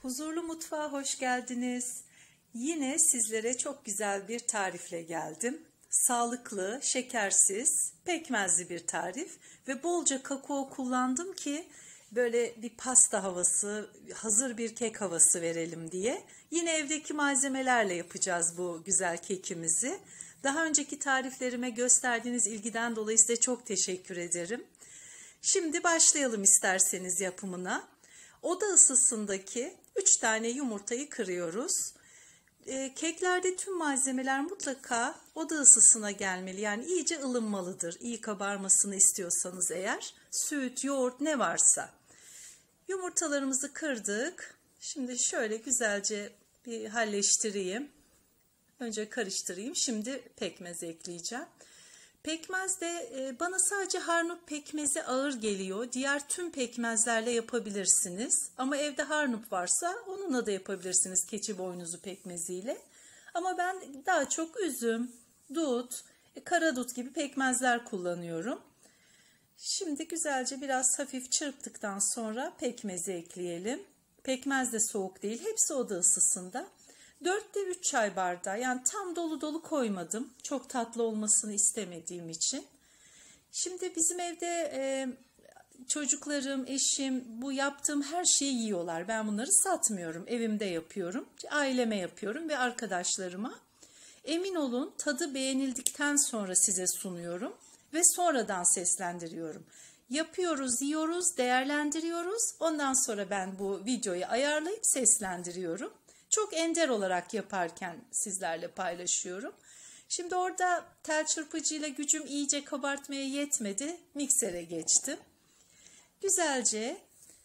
Huzurlu Mutfağa hoş geldiniz. Yine sizlere çok güzel bir tarifle geldim. Sağlıklı, şekersiz, pekmezli bir tarif ve bolca kakao kullandım ki böyle bir pasta havası, hazır bir kek havası verelim diye. Yine evdeki malzemelerle yapacağız bu güzel kekimizi. Daha önceki tariflerime gösterdiğiniz ilgiden dolayı size çok teşekkür ederim. Şimdi başlayalım isterseniz yapımına. Oda ısısındaki 3 tane yumurtayı kırıyoruz. Keklerde tüm malzemeler mutlaka oda ısısına gelmeli. Yani iyice ılınmalıdır. İyi kabarmasını istiyorsanız eğer. Süt, yoğurt ne varsa. Yumurtalarımızı kırdık. Şimdi şöyle güzelce bir halleştireyim. Önce karıştırayım. Şimdi pekmez ekleyeceğim. Pekmez de bana sadece harnup pekmezi ağır geliyor. Diğer tüm pekmezlerle yapabilirsiniz. Ama evde harnup varsa onunla da yapabilirsiniz keçi boynuzu pekmeziyle. Ama ben daha çok üzüm, dut, karadut gibi pekmezler kullanıyorum. Şimdi güzelce biraz hafif çırptıktan sonra pekmezi ekleyelim. Pekmez de soğuk değil, hepsi oda ısısında. 4'te 3 çay bardağı, yani tam dolu dolu koymadım. Çok tatlı olmasını istemediğim için. Şimdi bizim evde çocuklarım, eşim bu yaptığım her şeyi yiyorlar. Ben bunları satmıyorum. Evimde yapıyorum. Aileme yapıyorum ve arkadaşlarıma. Emin olun tadı beğenildikten sonra size sunuyorum ve sonradan seslendiriyorum. Yapıyoruz, yiyoruz, değerlendiriyoruz. Ondan sonra ben bu videoyu ayarlayıp seslendiriyorum. Çok ender olarak yaparken sizlerle paylaşıyorum. Şimdi orada tel çırpıcıyla gücüm iyice kabartmaya yetmedi. Miksere geçtim. Güzelce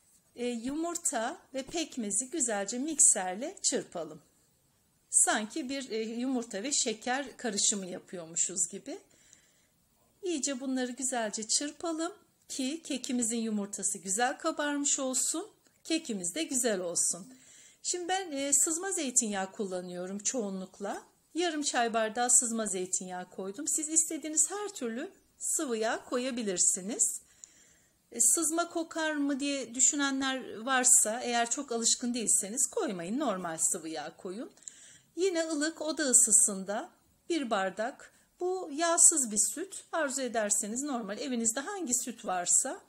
yumurta ve pekmezi güzelce mikserle çırpalım. Sanki bir yumurta ve şeker karışımı yapıyormuşuz gibi. İyice bunları güzelce çırpalım ki kekimizin yumurtası güzel kabarmış olsun. Kekimiz de güzel olsun. Şimdi ben sızma zeytinyağı kullanıyorum çoğunlukla. Yarım çay bardağı sızma zeytinyağı koydum. Siz istediğiniz her türlü sıvı yağ koyabilirsiniz. Sızma kokar mı diye düşünenler varsa, eğer çok alışkın değilseniz koymayın, normal sıvı yağ koyun. Yine ılık oda ısısında bir bardak, bu yağsız bir süt, arzu ederseniz normal evinizde hangi süt varsa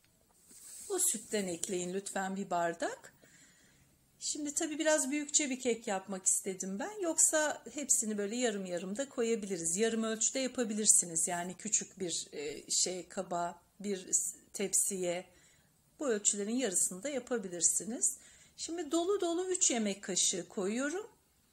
o sütten ekleyin lütfen bir bardak. Şimdi tabii biraz büyükçe bir kek yapmak istedim ben. Yoksa hepsini böyle yarım yarım da koyabiliriz. Yarım ölçüde yapabilirsiniz. Yani küçük bir kaba, bir tepsiye bu ölçülerin yarısını da yapabilirsiniz. Şimdi dolu dolu 3 yemek kaşığı koyuyorum.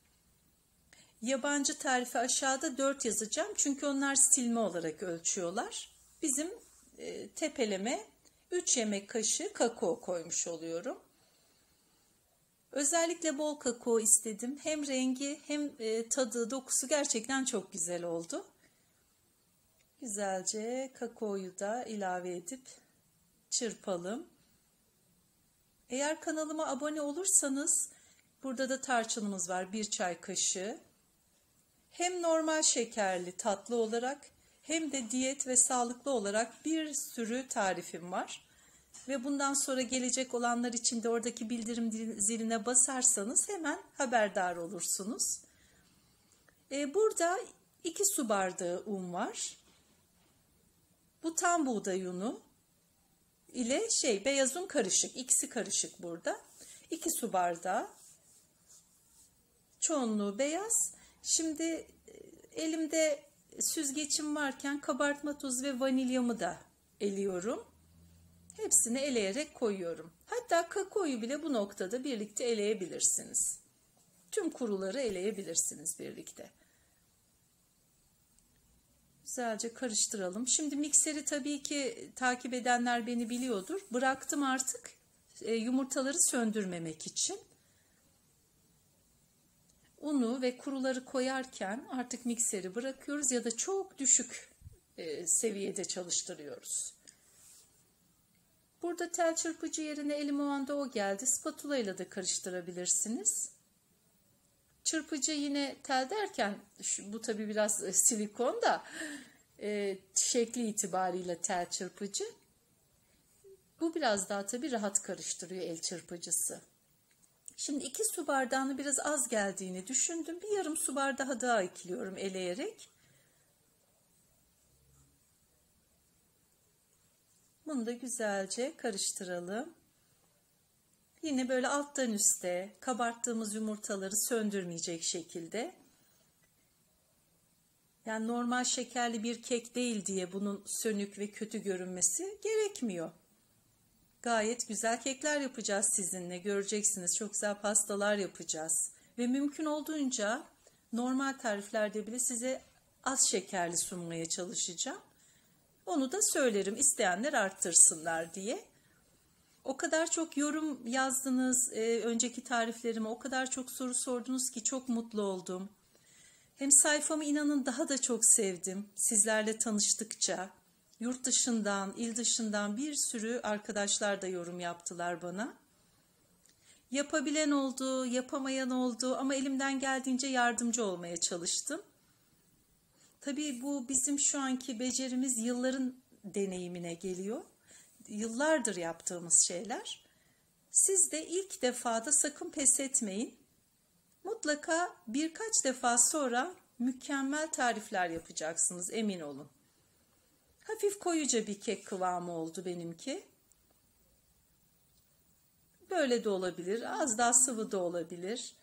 Yabancı tarifi aşağıda 4 yazacağım. Çünkü onlar silme olarak ölçüyorlar. Bizim tepeleme 3 yemek kaşığı kakao koymuş oluyorum. Özellikle bol kakao istedim. Hem rengi hem tadı, dokusu gerçekten çok güzel oldu. Güzelce kakaoyu da ilave edip çırpalım. Eğer kanalıma abone olursanız burada da tarçınımız var, 1 çay kaşığı. Hem normal şekerli tatlı olarak hem de diyet ve sağlıklı olarak bir sürü tarifim var. Ve bundan sonra gelecek olanlar için de oradaki bildirim ziline basarsanız hemen haberdar olursunuz. Burada 2 su bardağı un var. Bu tam buğday unu ile beyaz un karışık. İkisi karışık burada. 2 su bardağı. Çoğunluğu beyaz. Şimdi elimde süzgecim varken kabartma tozu ve vanilyamı da eliyorum. Hepsini eleyerek koyuyorum. Hatta kakaoyu bile bu noktada birlikte eleyebilirsiniz. Tüm kuruları eleyebilirsiniz birlikte. Güzelce karıştıralım. Şimdi mikseri tabii ki takip edenler beni biliyordur. Bıraktım artık yumurtaları söndürmemek için. Unu ve kuruları koyarken artık mikseri bırakıyoruz ya da çok düşük seviyede çalıştırıyoruz. Burada tel çırpıcı yerine elim o anda o geldi. Spatula ile de karıştırabilirsiniz. Çırpıcı yine tel derken bu tabii biraz silikon da şekli itibariyle tel çırpıcı. Bu biraz daha tabii rahat karıştırıyor el çırpıcısı. Şimdi 2 su bardağını biraz az geldiğini düşündüm. Bir yarım su bardağı daha ekliyorum eleyerek. Bunu da güzelce karıştıralım. Yine böyle alttan üste kabarttığımız yumurtaları söndürmeyecek şekilde. Yani normal şekerli bir kek değil diye bunun sönük ve kötü görünmesi gerekmiyor. Gayet güzel kekler yapacağız sizinle. Göreceksiniz, çok güzel pastalar yapacağız. Ve mümkün olduğunca normal tariflerde bile size az şekerli sunmaya çalışacağım. Onu da söylerim, isteyenler arttırsınlar diye. O kadar çok yorum yazdınız önceki tariflerime, o kadar çok soru sordunuz ki çok mutlu oldum. Hem sayfamı inanın daha da çok sevdim sizlerle tanıştıkça. Yurt dışından, il dışından bir sürü arkadaşlar da yorum yaptılar bana. Yapabilen oldu, yapamayan oldu ama elimden geldiğince yardımcı olmaya çalıştım. Tabii bu bizim şu anki becerimiz yılların deneyimine geliyor. Yıllardır yaptığımız şeyler. Siz de ilk defada sakın pes etmeyin. Mutlaka birkaç defa sonra mükemmel tarifler yapacaksınız, emin olun. Hafif koyuca bir kek kıvamı oldu benimki. Böyle de olabilir, az daha sıvı da olabilir.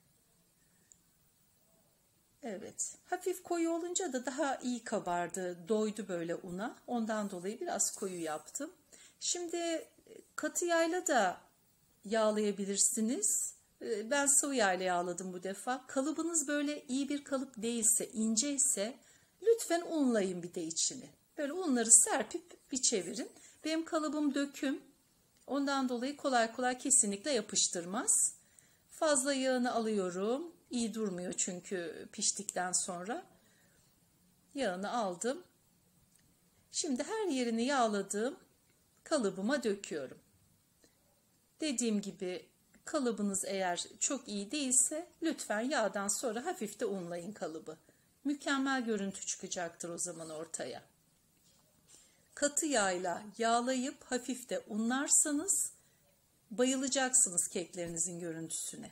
Evet, hafif koyu olunca da daha iyi kabardı, doydu böyle una. Ondan dolayı biraz koyu yaptım. Şimdi katı yağla da yağlayabilirsiniz. Ben sıvı yağla yağladım bu defa. Kalıbınız böyle iyi bir kalıp değilse, ince ise lütfen unlayın bir de içini. Böyle unları serpip bir çevirin. Benim kalıbım döküm. Ondan dolayı kolay kolay kesinlikle yapıştırmaz. Fazla yağını alıyorum. İyi durmuyor çünkü piştikten sonra. Yağını aldım. Şimdi her yerini yağladığım kalıbıma döküyorum. Dediğim gibi kalıbınız eğer çok iyi değilse lütfen yağdan sonra hafif de unlayın kalıbı. Mükemmel görüntü çıkacaktır o zaman ortaya. Katı yağla yağlayıp hafif de unlarsanız bayılacaksınız keklerinizin görüntüsüne.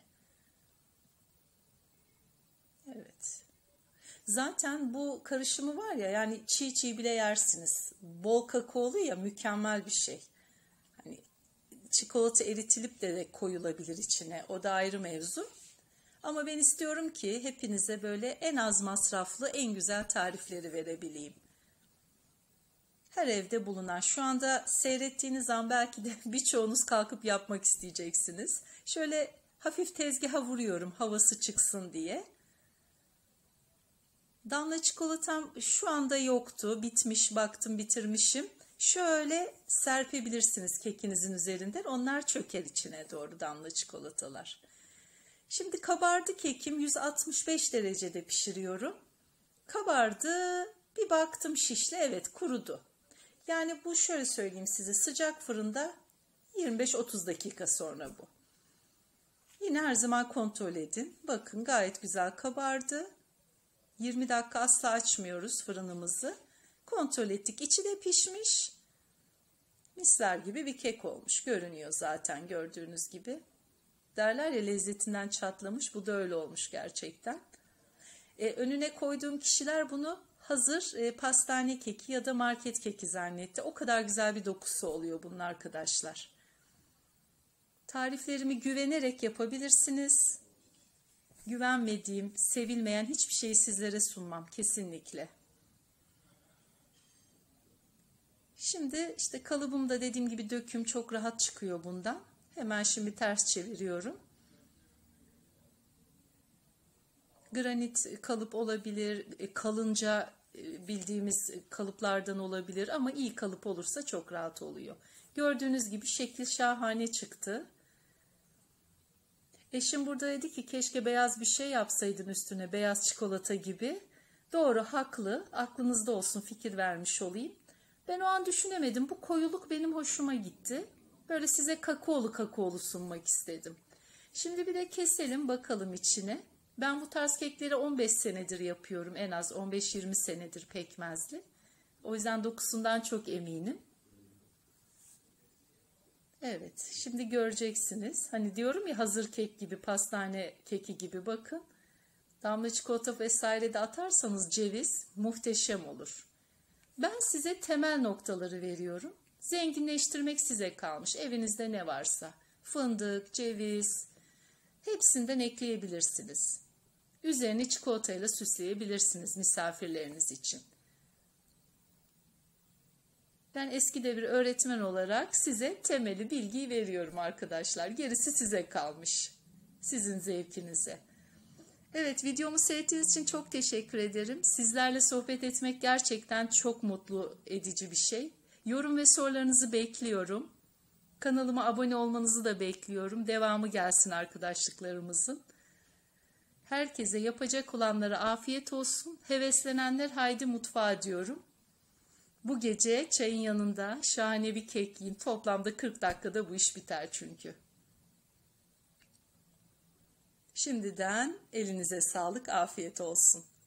Evet. Zaten bu karışımı var ya, yani çiğ çiğ bile yersiniz. Bol kakaolu ya, mükemmel bir şey. Hani çikolata eritilip de koyulabilir içine. O da ayrı mevzu. Ama ben istiyorum ki hepinize böyle en az masraflı, en güzel tarifleri verebileyim. Her evde bulunan, şu anda seyrettiğiniz an belki de birçoğunuz kalkıp yapmak isteyeceksiniz. Şöyle hafif tezgaha vuruyorum havası çıksın diye. Damla çikolatam şu anda yoktu. Bitmiş, baktım bitirmişim. Şöyle serpebilirsiniz kekinizin üzerinden. Onlar çöker içine doğru, damla çikolatalar. Şimdi kabardı kekim. 165 derecede pişiriyorum. Kabardı. Bir baktım şişli. Evet, kurudu. Yani bu, şöyle söyleyeyim size, sıcak fırında 25-30 dakika sonra bu. Yine her zaman kontrol edin. Bakın gayet güzel kabardı. 20 dakika asla açmıyoruz fırınımızı. Kontrol ettik. İçi de pişmiş. Misler gibi bir kek olmuş. Görünüyor zaten, gördüğünüz gibi. Derler ya, lezzetinden çatlamış. Bu da öyle olmuş gerçekten. Önüne koyduğum kişiler bunu hazır pastane keki ya da market keki zannetti. O kadar güzel bir dokusu oluyor bunun arkadaşlar. Tariflerimi güvenerek yapabilirsiniz. Güvenmediğim, sevilmeyen hiçbir şeyi sizlere sunmam kesinlikle. Şimdi işte kalıbımda dediğim gibi döküm çok rahat çıkıyor bundan. Hemen şimdi ters çeviriyorum. Granit kalıp olabilir, kalınca bildiğimiz kalıplardan olabilir ama iyi kalıp olursa çok rahat oluyor. Gördüğünüz gibi şekli şahane çıktı. Eşim burada dedi ki keşke beyaz bir şey yapsaydın üstüne, beyaz çikolata gibi. Doğru, haklı. Aklınızda olsun, fikir vermiş olayım. Ben o an düşünemedim. Bu koyuluk benim hoşuma gitti. Böyle size kakaolu sunmak istedim. Şimdi bir de keselim bakalım içine. Ben bu tarz kekleri 15 senedir yapıyorum. En az 15-20 senedir pekmezli. O yüzden dokusundan çok eminim. Evet, şimdi göreceksiniz. Hani diyorum ya, hazır kek gibi, pastane keki gibi, bakın. Damla çikolata vesaire de atarsanız ceviz muhteşem olur. Ben size temel noktaları veriyorum. Zenginleştirmek size kalmış. Evinizde ne varsa. Fındık, ceviz, hepsinden ekleyebilirsiniz. Üzerini çikolatayla süsleyebilirsiniz misafirleriniz için. Ben eski bir öğretmen olarak size temeli bilgiyi veriyorum arkadaşlar. Gerisi size kalmış. Sizin zevkinize. Evet, videomu seyrettiğiniz için çok teşekkür ederim. Sizlerle sohbet etmek gerçekten çok mutlu edici bir şey. Yorum ve sorularınızı bekliyorum. Kanalıma abone olmanızı da bekliyorum. Devamı gelsin arkadaşlıklarımızın. Herkese yapacak olanlara afiyet olsun. Heveslenenler haydi mutfağa diyorum. Bu gece çayın yanında şahane bir kek yiyin. Toplamda 40 dakikada bu iş biter çünkü. Şimdiden elinize sağlık, afiyet olsun.